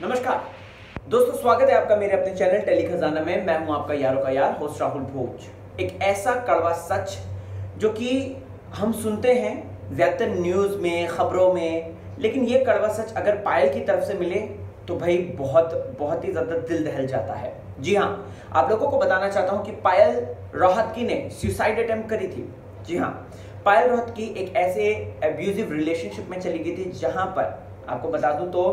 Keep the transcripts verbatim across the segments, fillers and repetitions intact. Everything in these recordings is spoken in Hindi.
नमस्कार दोस्तों, स्वागत है आपका मेरे अपने चैनल टेली खजाना में। मैं हूं आपका यारों का यार होस्ट राहुल भोज। एक ऐसा कड़वा सच जो कि हम सुनते हैं ज्यादातर न्यूज में, खबरों में, लेकिन ये कड़वा सच अगर पायल की तरफ से मिले तो भाई बहुत बहुत ही ज्यादा दिल दहल जाता है। जी हाँ, आप लोगों को बताना चाहता हूं कि पायल रोहतगी ने सुसाइड अटेम्प्ट करी थी। जी हाँ, पायल रोहतगी एक ऐसे एब्यूजिव रिलेशनशिप में चली गई थी जहां पर आपको बता दूं तो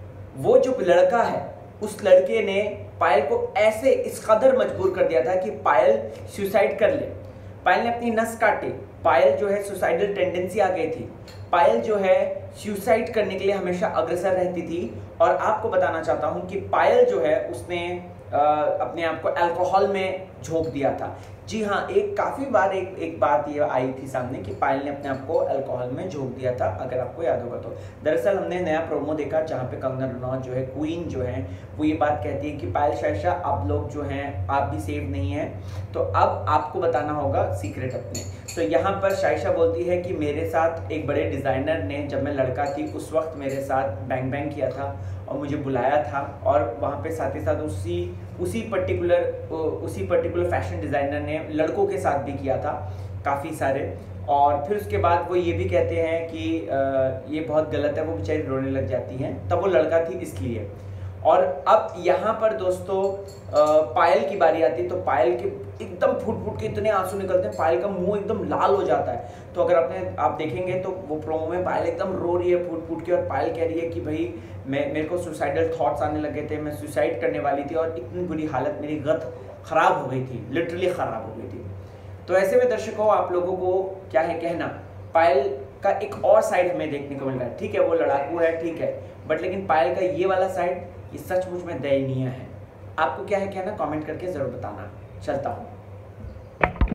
वो जो लड़का है उस लड़के ने पायल को ऐसे इस कदर मजबूर कर दिया था कि पायल सुसाइड कर ले। पायल ने अपनी नस काटी। पायल जो है सुसाइडल टेंडेंसी आ गई थी। पायल जो है सुसाइड करने के लिए हमेशा अग्रसर रहती थी। और आपको बताना चाहता हूं कि पायल जो है उसने आ, अपने आप को अल्कोहल में झोंक दिया था। जी हाँ, एक काफी बार एक एक बात ये आई थी सामने कि पायल ने अपने आप को अल्कोहल में झोंक दिया था, अगर आपको याद होगा तो। दरअसल हमने नया प्रोमो देखा जहाँ पे कंगना रनौत जो है क्वीन जो है वो ये बात कहती है कि पायल शायशा अब लोग जो हैं आप भी सेफ नहीं है, तो अब आपको बताना होगा सीक्रेट अपने। तो यहाँ पर शायशा बोलती है कि मेरे साथ एक बड़े डिजाइनर ने जब मैं लड़का थी उस वक्त मेरे साथ बैंग बैंग किया था और मुझे बुलाया था, और वहाँ पे साथ ही साथ उसी उसी पर्टिकुलर उसी पर्टिकुलर फैशन डिज़ाइनर ने लड़कों के साथ भी किया था काफ़ी सारे। और फिर उसके बाद वो ये भी कहते हैं कि ये बहुत गलत है, वो बेचारी रोने लग जाती हैं, तब वो लड़का थी इसलिए। और अब यहाँ पर दोस्तों पायल की बारी आती है तो पायल के एकदम फूट फूट के इतने आंसू निकलते हैं, पायल का मुंह एकदम लाल हो जाता है। तो अगर आपने आप देखेंगे तो वो प्रोमो में पायल एकदम रो रही है फूट फूट के, और पायल कह रही है कि भाई मैं मेरे को सुसाइडल थॉट्स आने लगे थे, मैं सुसाइड करने वाली थी और इतनी बुरी हालत, मेरी गत खराब हो गई थी, लिटरली खराब हो गई थी। तो ऐसे में दर्शकों आप लोगों को क्या है कहना, पायल का एक और साइड हमें देखने को मिल रहा है। ठीक है वो लड़ाकू है, ठीक है, बट लेकिन पायल का ये वाला साइड ये सचमुच में दयनीय है। आपको क्या है कहना, कमेंट करके जरूर बताना। चलता हूँ।